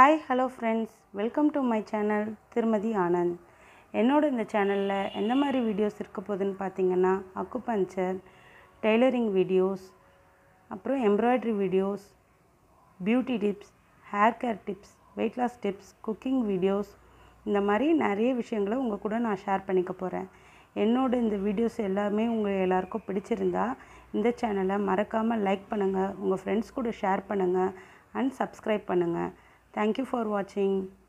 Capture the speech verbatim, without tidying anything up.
Hi hello friends, welcome to my channel Thirumathi Anand. என்னோட இந்த சேனலில் எந்த மாதிரி வீடியோஸ் இருக்க போகுதுன்னு பார்த்தீங்கன்னா, அக்குபஞ்சர், டெய்லரிங் வீடியோஸ், அப்புறம் embroidery videos, beauty tips, hair care tips, weight loss tips, cooking videos, இந்த மாதிரி நிறைய விஷயங்களை உங்கள் கூட நான் ஷேர் பண்ணிக்க போகிறேன். என்னோட இந்த வீடியோஸ் எல்லாமே உங்கள் எல்லாருக்கும் பிடிச்சிருந்தா இந்த சேனலை மறக்காமல் லைக் பண்ணுங்கள், உங்கள் ஃப்ரெண்ட்ஸ் கூட ஷேர் பண்ணுங்கள் அண்ட் சப்ஸ்கிரைப் பண்ணுங்கள். Thank you for watching.